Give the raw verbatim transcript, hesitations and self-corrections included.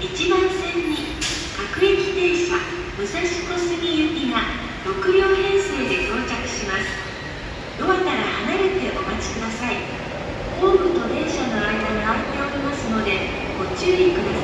いちばん線に各駅停車武蔵小杉行きがろく両編成で到着します。ドアから離れてお待ちください。ホームと電車の間が空いておりますのでご注意ください。